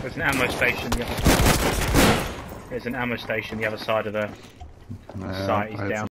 There's an ammo station. There's an ammo station the other side of the site. He's down.